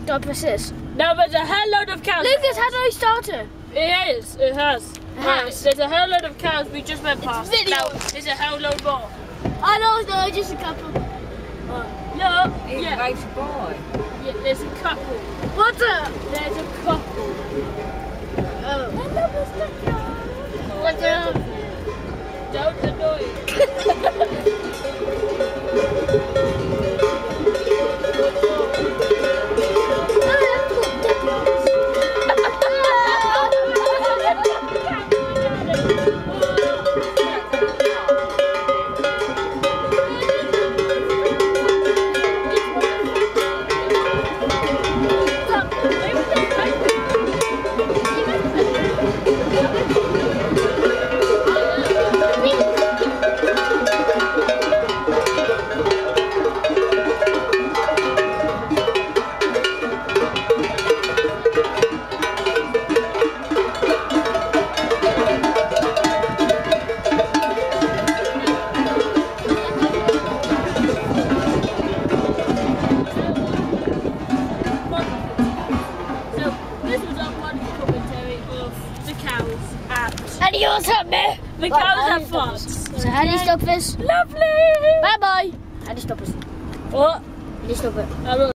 God, what's this? No, there's a hell load of cows. Lucas, how do I start it? It is. It has. It has. There's a hell load of cows we just went past. video. Now, there's a hell load more. I know, no, just a couple. No. It's Yeah. nice boy. Yeah. There's a couple. What's up? There's a couple. Oh. Hello, Mr. Cow. What's up? Don't annoy me. And yours have me. The cows have farts. So how do you stop this? Lovely. Bye bye. How do you stop this? What? How do you stop it? I will.